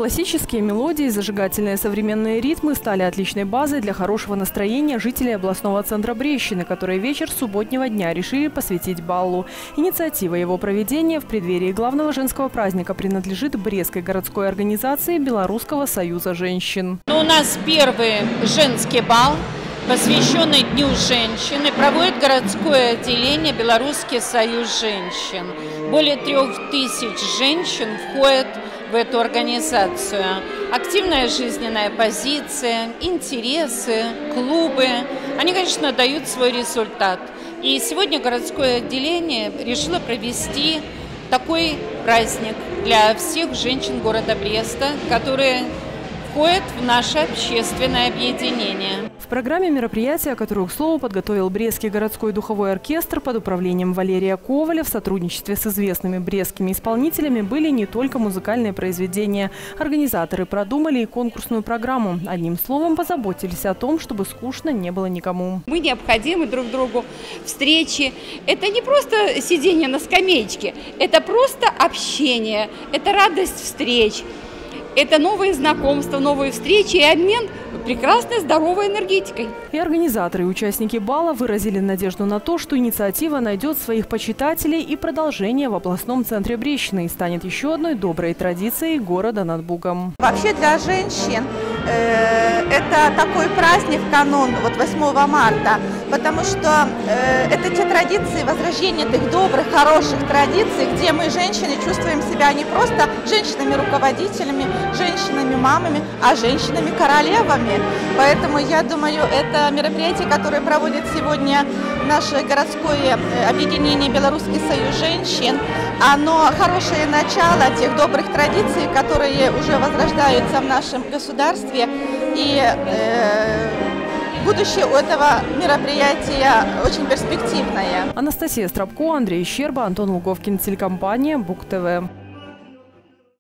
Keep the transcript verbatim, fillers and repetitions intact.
Классические мелодии, зажигательные современные ритмы стали отличной базой для хорошего настроения жителей областного центра Брещины, которые вечер субботнего дня решили посвятить баллу. Инициатива его проведения в преддверии главного женского праздника принадлежит Брестской городской организации Белорусского союза женщин. У нас первый женский бал, посвященный Дню женщины, проводит городское отделение Белорусский союз женщин. Более трех тысяч женщин входят в эту организацию. Активная жизненная позиция, интересы, клубы, они, конечно, дают свой результат. И сегодня городское отделение решило провести такой праздник для всех женщин города Бреста, которые входят в наше общественное объединение. В программе мероприятия, которую, к слову, подготовил Брестский городской духовой оркестр под управлением Валерия Коваля в сотрудничестве с известными брестскими исполнителями, были не только музыкальные произведения. Организаторы продумали и конкурсную программу. Одним словом, позаботились о том, чтобы скучно не было никому. Мы необходимы друг другу, встречи. Это не просто сидение на скамеечке, это просто общение, это радость встреч. Это новые знакомства, новые встречи и обмен прекрасной здоровой энергетикой. И организаторы и участники бала выразили надежду на то, что инициатива найдет своих почитателей и продолжение в областном центре Брещины и станет еще одной доброй традицией города над Бугом. Вообще для женщин э, это такой праздник в канун, вот восьмого марта, потому что э, это те традиции, возрождение этих добрых, хороших традиций, где мы, женщины, чувствуем себя не просто женщинами-руководителями, женщинами-мамами, а женщинами-королевами. Поэтому я думаю, это мероприятие, которое проводит сегодня наше городское объединение Белорусский союз женщин, оно хорошее начало тех добрых традиций, которые уже возрождаются в нашем государстве. И э, будущее у этого мероприятия очень перспективное. Анастасия Стропко, Андрей Щерба, Антон Луговкин, телекомпания Буг ТВ.